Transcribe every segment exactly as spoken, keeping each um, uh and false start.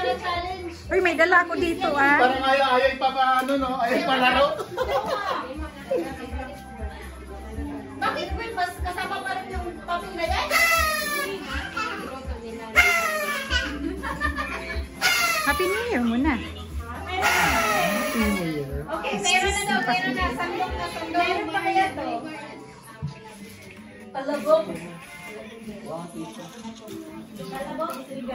Uy, may dala ako dito ah. Parang ayaw, ayaw pa pa ano no? Ayaw pa laro. Bakit Will, mas kasama pa rin yung papel na yan? Happy New Year muna. Happy New Year. Okay, meron na daw, meron na. Sandok na sandok. Meron pa kaya to? Palabok. Palabok.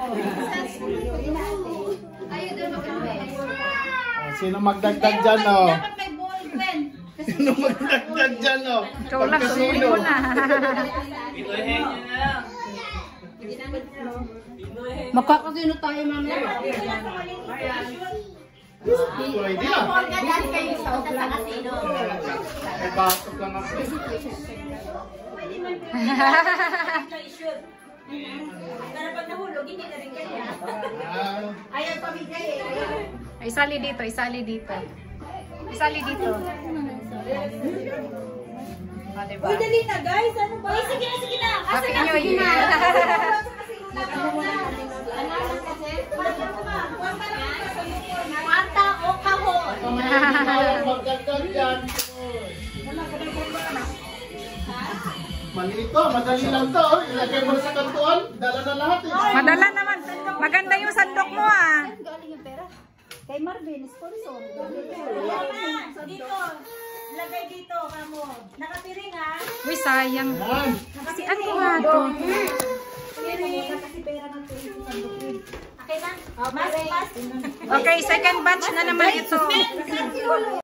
Ayaw doon magkakaroon. Sino magdagdag dyan no? Dapat may ball pen. Sino magdagdag dyan no? Ikaw lang, sumuhin mo na. Makakasino tayo mamaya. Pwede na. Dahil kayo sa utak sa kasino. May batok lang ako. Pero pag nahulog, hindi na rin kanya. Ah, Ayaw pamigay eh. Ay, isali dito, isali dito. Isali dito. Ah, diba? Uy, dali na guys. Ano ba? Uy, sige na, sige na. Happy New Year. Mata o kahon. magdagdag dyan. Maliit to, madali lang to. Ilagay mo sa kantuan, dala na lahat eh. Madala naman. Maganda yung sandok mo ah. Galing yung pera. Kay Marvin, sponsor. Dito. Lagay dito, kamo. Nakapiring ha. Uy, sayang. Yan. Kasi ano nga to? Kasi pera ng tuloy. Okay na? Mas, mas. Okay, second batch na naman ito.